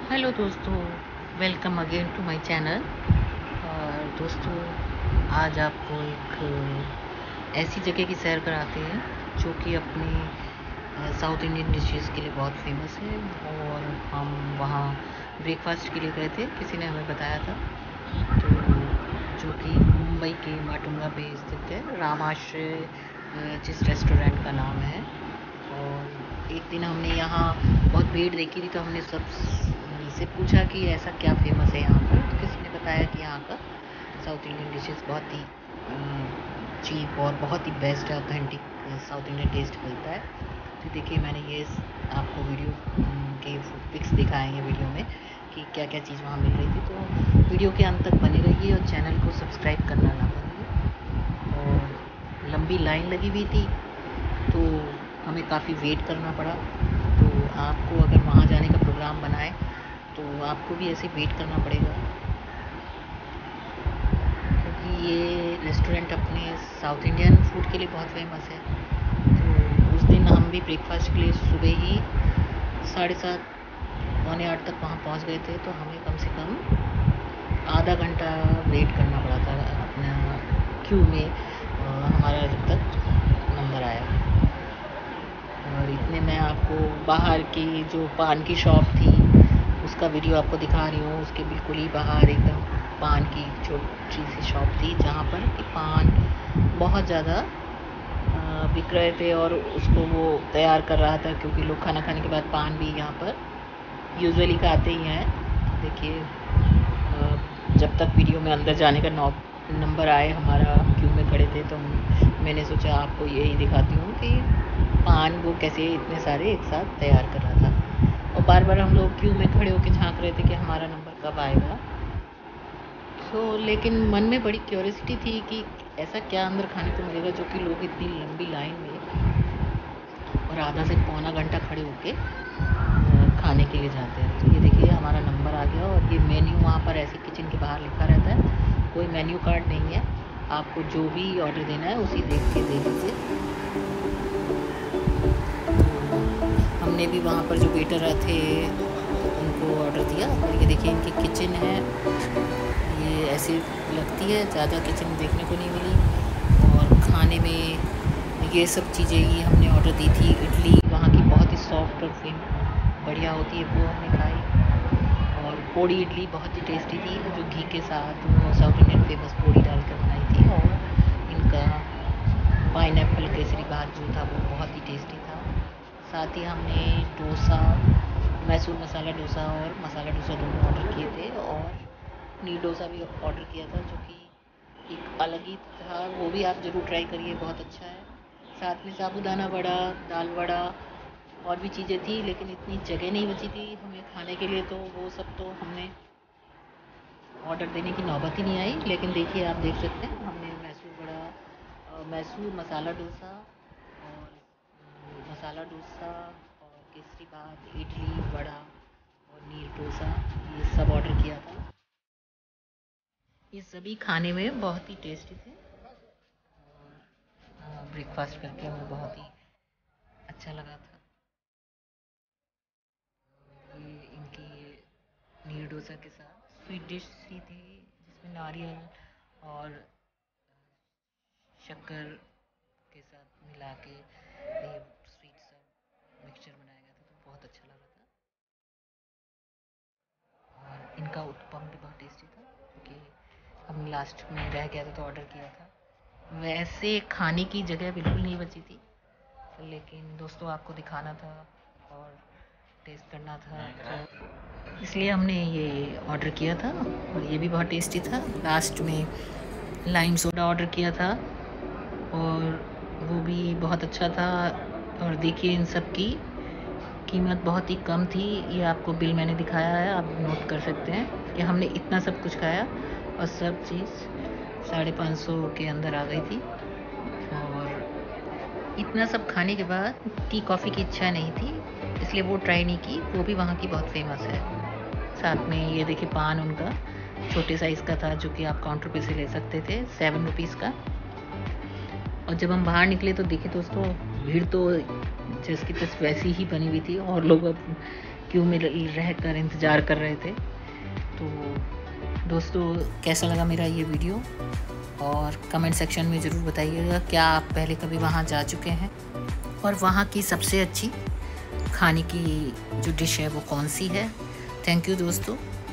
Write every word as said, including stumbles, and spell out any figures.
Hello दोस्तों, welcome again to my channel. और दोस्तों, आज आपको एक ऐसी जगह की सैर कराते हैं जो कि अपनी साउथ इंडियन डिशेस के लिए बहुत फेमस है। और हम वहाँ ब्रेकफास्ट के लिए गए थे, किसी ने हमें बताया था। तो जो कि मुंबई के माटुंगा पे स्थित है, रामाश्रय जिस रेस्टोरेंट का नाम है। और एक दिन हमने यहाँ बहुत भीड़ देखी थी, तो हमने सब से पूछा कि ऐसा क्या फेमस है यहाँ पर। तो किसी ने बताया कि यहाँ का साउथ इंडियन डिशेस बहुत ही चीप और बहुत ही बेस्ट है, ऑथेंटिक साउथ इंडियन टेस्ट मिलता है। तो देखिए, मैंने ये आपको वीडियो के पिक्स दिखाएंगे वीडियो में कि क्या क्या चीज़ वहाँ मिल रही थी। तो वीडियो के अंत तक बने रहिए और चैनल को सब्सक्राइब करना ना भूलिए। और लंबी लाइन लगी हुई थी, तो हमें काफ़ी वेट करना पड़ा। तो आपको अगर वहाँ जाने का प्रोग्राम बनाए तो आपको भी ऐसे वेट करना पड़ेगा, क्योंकि ये रेस्टोरेंट अपने साउथ इंडियन फूड के लिए बहुत फेमस है। तो उस दिन हम भी ब्रेकफास्ट के लिए सुबह ही साढ़े सात पौने आठ तक वहाँ पहुँच गए थे। तो हमें कम से कम आधा घंटा वेट करना पड़ा था अपना क्यू में, हमारा जब तक नंबर आया। और इतने मैं आपको बाहर की जो पान की शॉप थी उसका वीडियो आपको दिखा रही हूँ। उसके बिल्कुल ही बाहर एकदम पान की छोटी सी शॉप थी, जहाँ पर पान बहुत ज़्यादा बिक रहे थे और उसको वो तैयार कर रहा था, क्योंकि लोग खाना खाने के बाद पान भी यहाँ पर यूजुअली खाते ही हैं। देखिए, जब तक वीडियो में अंदर जाने का नौ नंबर आए, हमारा क्यू में खड़े थे, तो मैंने सोचा आपको यही दिखाती हूँ कि पान वो कैसे इतने सारे एक साथ तैयार कर रहा था। और बार बार हम लोग क्यू में खड़े होकर झांक रहे थे कि हमारा नंबर कब आएगा। तो लेकिन मन में बड़ी क्यूरियोसिटी थी कि ऐसा क्या अंदर खाने को मिलेगा जो कि लोग इतनी लंबी लाइन में और आधा से पौना घंटा खड़े होके खाने के लिए जाते हैं। तो ये देखिए, हमारा नंबर आ गया। और ये मेन्यू वहाँ पर ऐसे किचन के बाहर लिखा रहता है, कोई मेन्यू कार्ड नहीं है। आपको जो भी ऑर्डर देना है उसी देख के दे दीजिए। हमने भी वहाँ पर जो वेटर थे उनको ऑर्डर दिया। और ये देखिए, इनकी किचन है, ये ऐसी लगती है, ज़्यादा किचन देखने को नहीं मिली। और खाने में ये सब चीज़ें ही हमने ऑर्डर दी थी। इडली वहाँ की बहुत ही सॉफ्ट और फिन बढ़िया होती है, वो हमने खाई। और पोड़ी इडली बहुत ही टेस्टी थी, जो घी के साथ साउथ इंडियन फेमस पोड़ी डालकर बनाई थी। और इनका पाइनएप्पल केसरी भात जो था वो बहुत ही टेस्टी था। साथ ही हमने डोसा, मैसूर मसाला डोसा और मसाला डोसा दोनों ऑर्डर किए थे। और पनीर डोसा भी ऑर्डर किया था, जो कि एक अलग ही था। वो भी आप ज़रूर ट्राई करिए, बहुत अच्छा है। साथ में साबूदाना वड़ा, दाल वड़ा और भी चीज़ें थी, लेकिन इतनी जगह नहीं बची थी हमें खाने के लिए, तो वो सब तो हमने ऑर्डर देने की नौबत ही नहीं आई। लेकिन देखिए, आप देख सकते हैं, हमने मैसूर वड़ा, मैसूर मसाला डोसा और मसाला डोसा और केसरी भात, इडली, वड़ा और नीर डोसा, ये सब ऑर्डर किया था। ये सभी खाने में बहुत ही टेस्टी थे। ब्रेकफास्ट करके हमें बहुत ही अच्छा लगा था। ये इनकी नीर डोसा के साथ स्वीट डिश सी थी, जिसमें नारियल और शक्कर के साथ मिला के ये स्वीट सा मिक्सचर बनाया गया था, तो बहुत अच्छा लगा था। और इनका उत्पम भी बहुत टेस्टी था, क्योंकि हमने लास्ट में रह गया था तो ऑर्डर किया था। वैसे खाने की जगह बिल्कुल नहीं बची थी, लेकिन दोस्तों आपको दिखाना था और टेस्ट करना था, तो इसलिए हमने ये ऑर्डर किया था। और ये भी बहुत टेस्टी था। लास्ट में लाइम सोडा ऑर्डर किया था और वो भी बहुत अच्छा था। और देखिए, इन सब की कीमत बहुत ही कम थी। ये आपको बिल मैंने दिखाया है, आप नोट कर सकते हैं कि हमने इतना सब कुछ खाया और सब चीज़ साढ़े पाँच सौ के अंदर आ गई थी। और इतना सब खाने के बाद टी कॉफ़ी की इच्छा नहीं थी, इसलिए वो ट्राई नहीं की। वो भी वहाँ की बहुत फेमस है। साथ में ये देखिए, पान उनका छोटे साइज़ का था, जो कि आप काउंटर पे से ले सकते थे, सेवन रुपीज़ का। और जब हम बाहर निकले तो देखिए दोस्तों, भीड़ तो जैसे की तस वैसी ही बनी हुई थी, और लोग अब क्यू में रह कर इंतज़ार कर रहे थे। तो दोस्तों कैसा लगा मेरा ये वीडियो, और कमेंट सेक्शन में ज़रूर बताइएगा क्या आप पहले कभी वहाँ जा चुके हैं और वहाँ की सबसे अच्छी खाने की जो डिश है वो कौन सी है। थैंक यू दोस्तों।